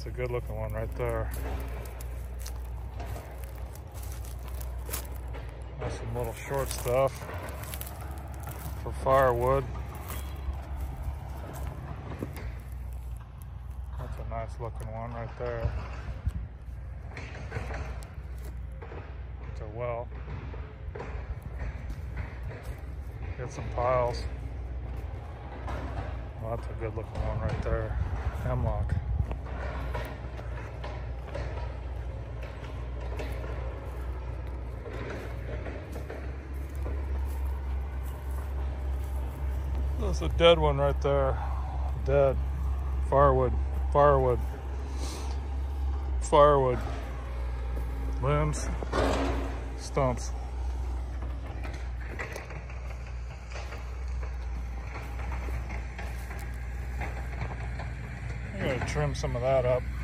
That's a good looking one right there. That's some little short stuff for firewood. That's a nice looking one right there. It's a well. Get some piles. Well, that's a good looking one right there. Hemlock. That's a dead one right there. Dead. Firewood. Firewood. Firewood. Limbs. Stumps. I'm gonna trim some of that up.